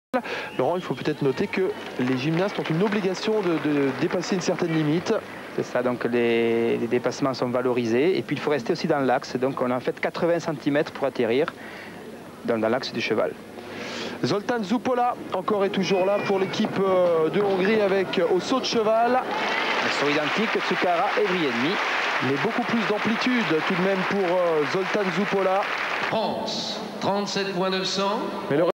Laurent, il faut peut-être noter que les gymnastes ont une obligation de dépasser une certaine limite. C'est ça, donc les dépassements sont valorisés. Et puis il faut rester aussi dans l'axe. Donc on a en fait 80 cm pour atterrir dans l'axe du cheval. Zoltán Zsupola, encore et toujours là pour l'équipe de Hongrie avec au saut de cheval. Ils sont identiques, Tsukara et Vriedmi. Mais beaucoup plus d'amplitude tout de même pour Zoltán Zsupola. France, 37,900.